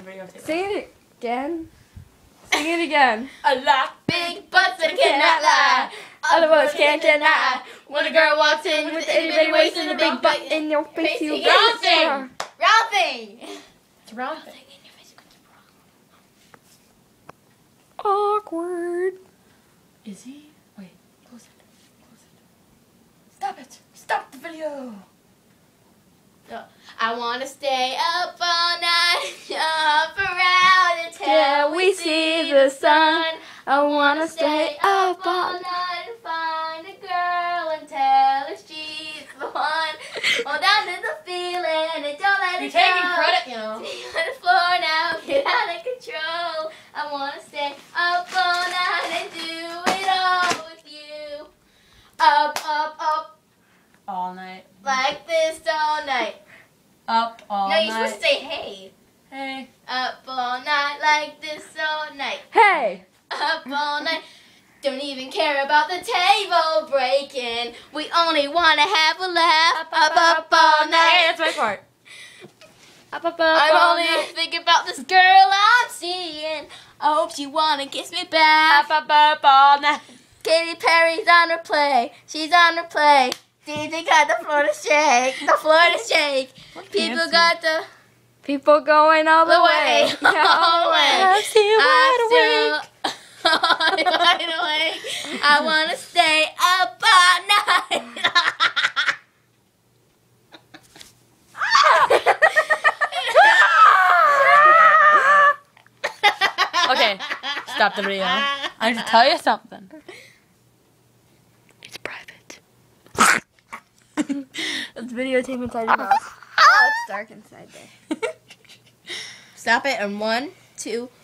video. Sing it again. Sing it again. I like big butts that I cannot lie. All of us can't deny. When a girl walks in with itty bitty waist and a big butt in your face, you Round thing! Round thing! It's a round thing. In your face, Awkward. Is he? Wait, close it. Close it. Stop it. Stop the video. I wanna stay up all night, up around until we see the sun. I wanna stay up all night and find a girl and tell her she's the one. Hold on to the feeling and don't let You're it taking go. credit, you know. Stay on the floor now, get out of control. I wanna stay up all night and do it all with you. Up, up, up, All night. like this all night. Up all No, night. you're supposed to say hey. Hey. Up all night like this all night. Hey! Up all night. Don't even care about the table breaking. We only wanna have a laugh. Up all Hey, night. that's my part. Up, up, I'm all only night. thinking about this girl I'm seeing. I hope she wanna kiss me back. Up all night. Katy Perry's on her play. She's on her play. DJ got the floor to shake. The floor to shake. People dancing. got the People going all the way. all the way. I'm still wide awake. wide awake. I wanna stay up all night. Okay, stop the video. I need to tell you something. It's private. It's videotape inside your house. Oh, it's dark inside there. Stop it in 1, 2,